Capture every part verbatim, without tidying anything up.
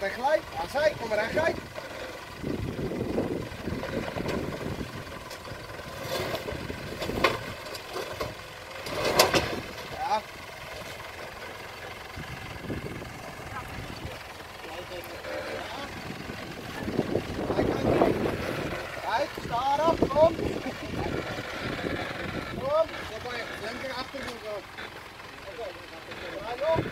en gelijk. Aan zij, kom maar aan, gelijk. Ja. Kijk, sta erop, kom. Kom. Dan kan je denk ik achter doen. Oké, draai op.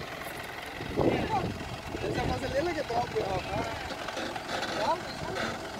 Dat is een lelijke trap weer af. Ja?